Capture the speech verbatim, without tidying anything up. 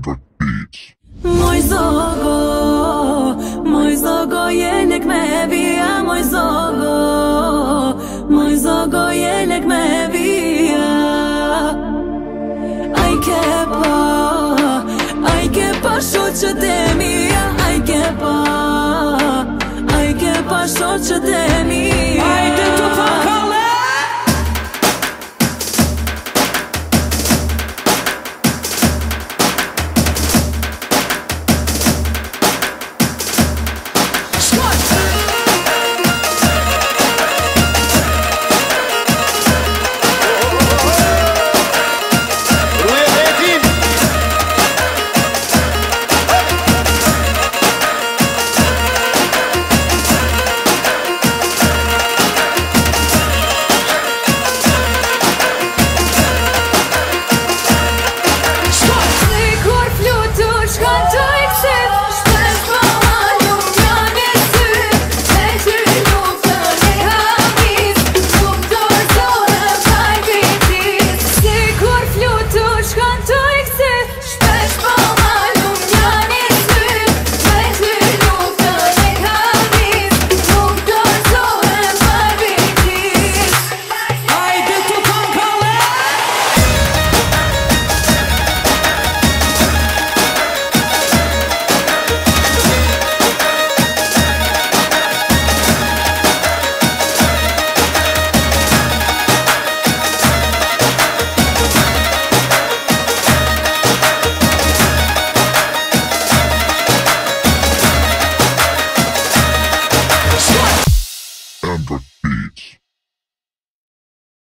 Flavor Beats. Moj zogo, moj zogo jelek me vija, moj zogo, moj zogo jelek me vija. Aj ke pa, aj ke pa shoqët e mia, aj ke pa, aj ke pa shoqët e mia. Ajde tu pa